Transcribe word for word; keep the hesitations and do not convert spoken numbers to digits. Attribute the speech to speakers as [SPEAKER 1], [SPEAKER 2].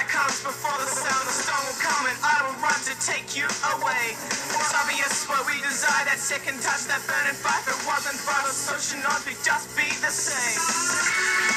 [SPEAKER 1] light comes before the sound. The storm will come and I will run to take you away. It's obvious what we desire, that second touch, that burning fire. If it wasn't for the social norms, we'd just be the same.